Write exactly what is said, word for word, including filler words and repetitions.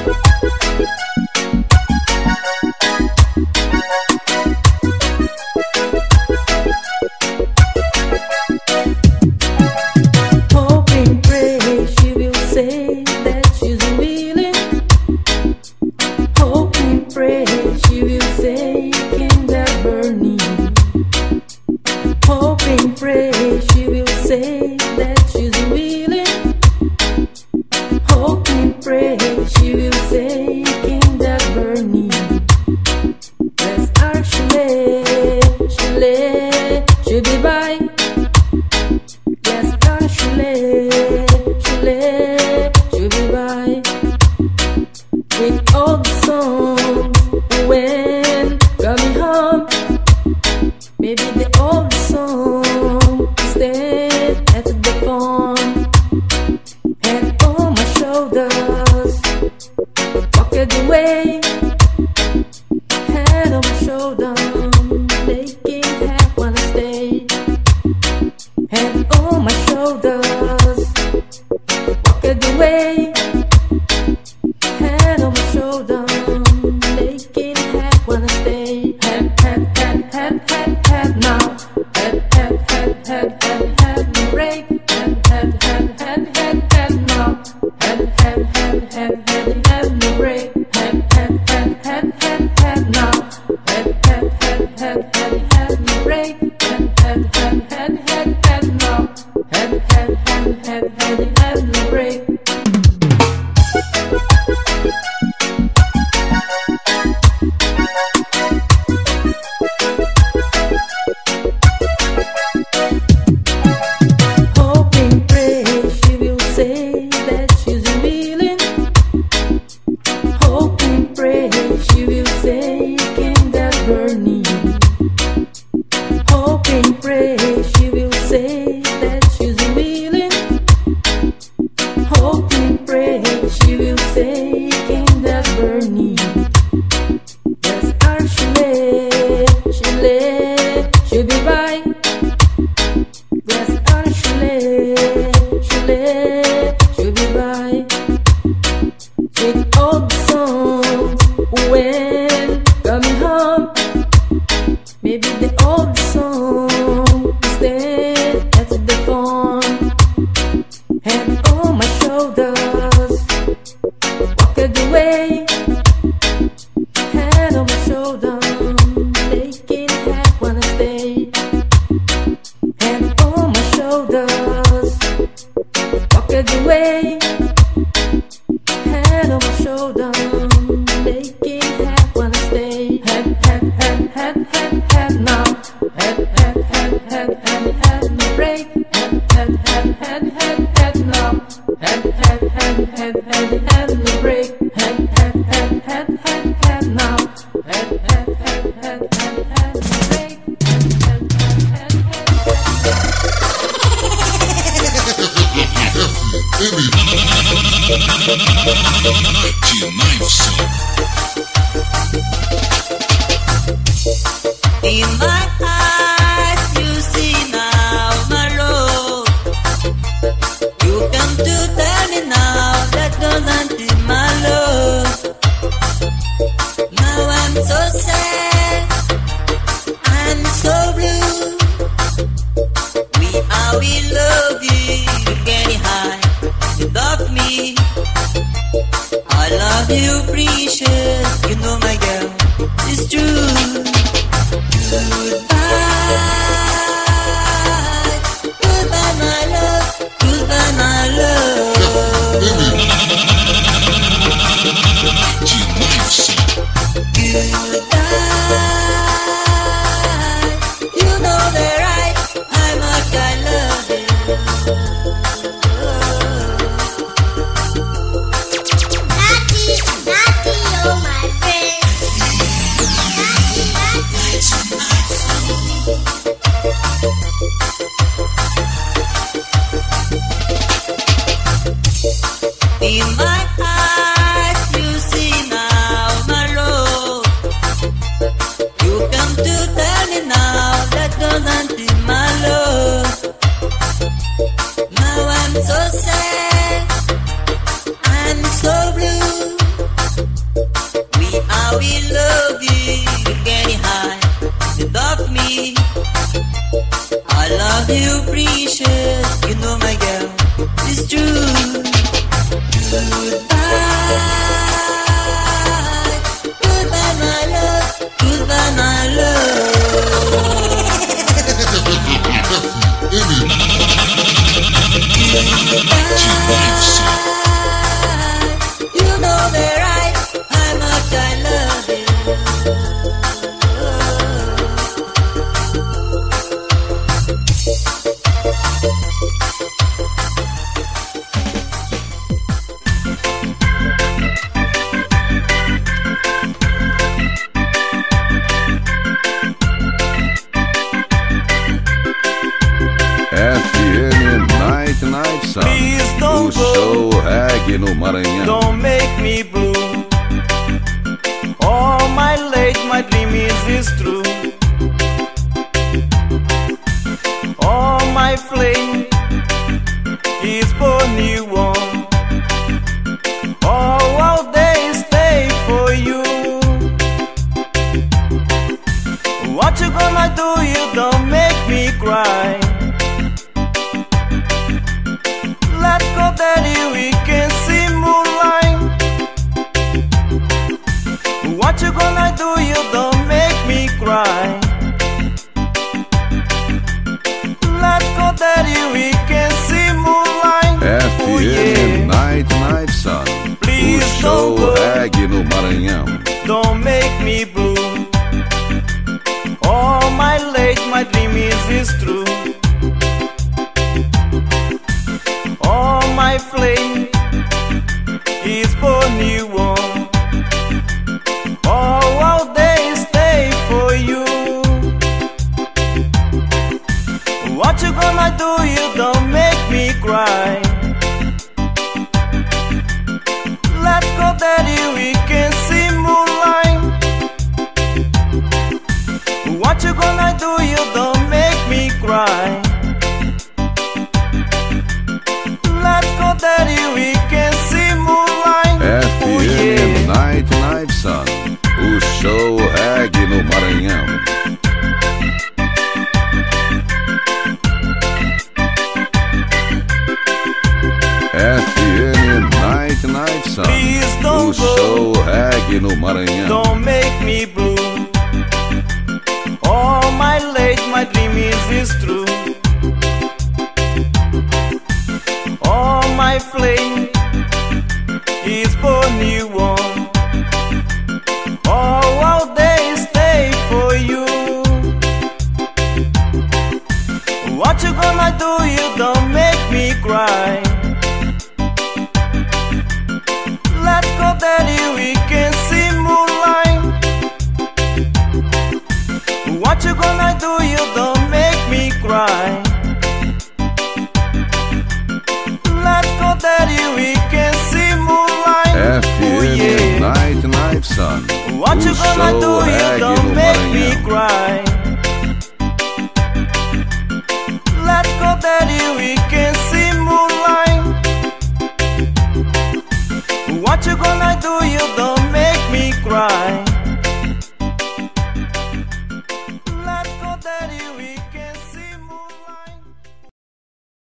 So sad, I'm so blue. reggae no Maranhão. Don't make me blue. All my late, my dream is, is true. All my flame is born new one. Oh, I'll day stay for you. What you gonna do? You don't make me cry. Let's go, daddy, we can see moonlight. What you gonna do? You don't make me cry. Let's go, daddy, we can see moonlight. F M Oh, yeah. Night Night Sun, Please o show don't go. reggae no Maranhão. Don't make me blue. All my late, my dream is, is true. All my flame is born new one. Oh, I'll day stay for you. What you gonna do? You don't make me cry. Let's go, daddy, we can see moonlight. What you gonna do? You don't make me cry. Let's go, daddy, we can see moonlight. F Oh, M yeah. Night Night Sun, o show reggae no Maranhão. F M Night Night Sun, Please o don't go. show reggae no Maranhão. Don't make me blue. All my late, my dream is, is true. All my flame is born new one. Oh, I'll day stay for you. What you gonna do? You don't make me cry. Let's go, daddy, we can see moonlight. What you gonna do? You don't make me cry. Let's go, daddy, we can see moonlight. F Oh, M yeah. Night Night Sun, What o you gonna show do? You reggae don't no make me Maranhão. cry.